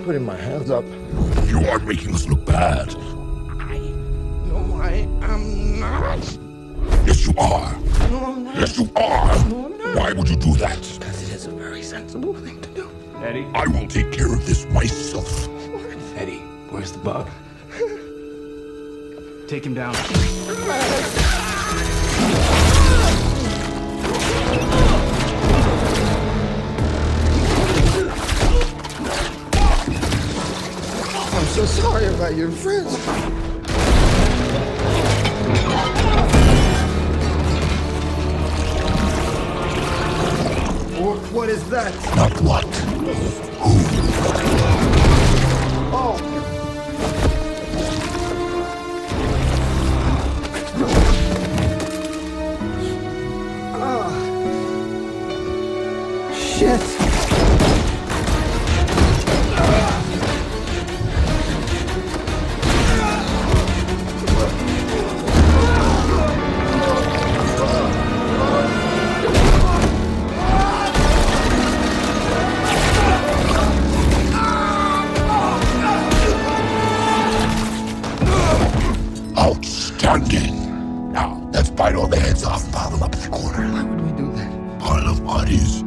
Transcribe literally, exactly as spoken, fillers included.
putting my hands up. You are making us look bad. I... No, I am not. Yes, you are. No, I'm not. Yes, you are. No, I'm not. Why would you do that? Because it is a very sensible thing to do. Eddie? I will take care of this myself. Eddie, where's the bug? Take him down. I'm so sorry about your friends. What, what is that? Not what. Who? Oh. Ah. Shit. Outstanding. Now, let's bite all the heads off and pile them up in the corner. Why would we do that? Pile of bodies.